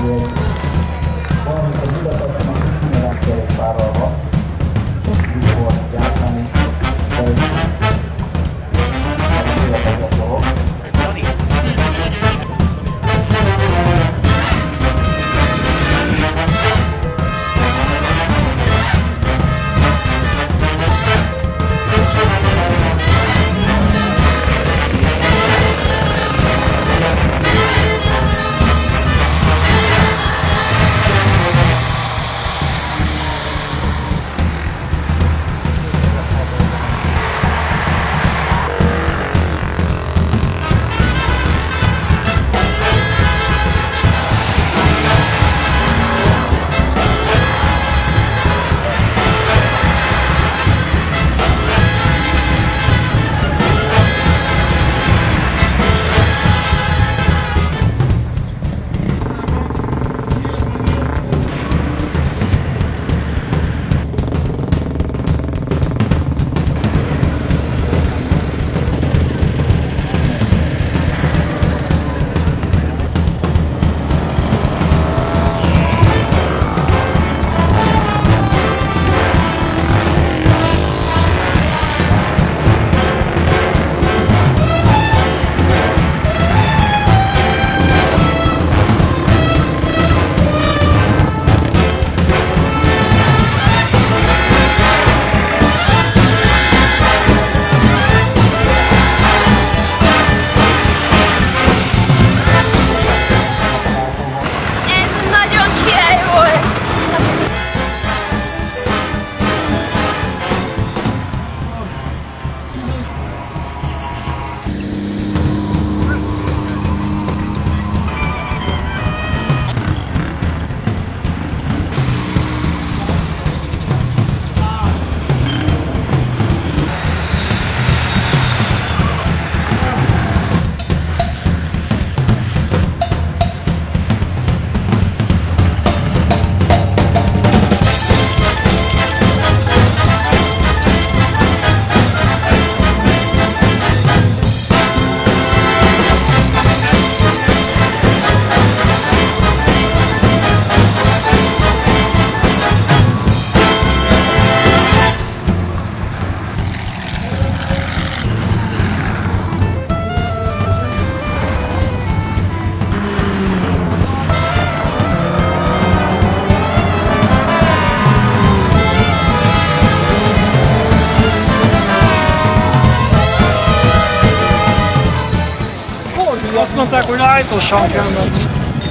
Azt mondták, hogy lájtosan kell menni.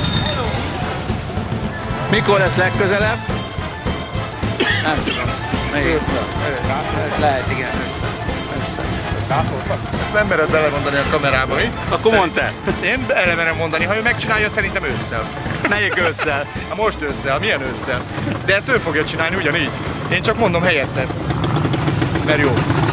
Mikor lesz legközelebb? Nem tudom. Ősszel. Lehet, igen. Ezt nem mered belemondani a kamerába, mi? Akkor mondd te. Én elemerem mondani, ha ő megcsinálja, szerintem ősszel. Melyik ősszel? Most ősszel, milyen ősszel? De ezt ő fogja csinálni ugyanígy. Én csak mondom helyetted. Mert jó.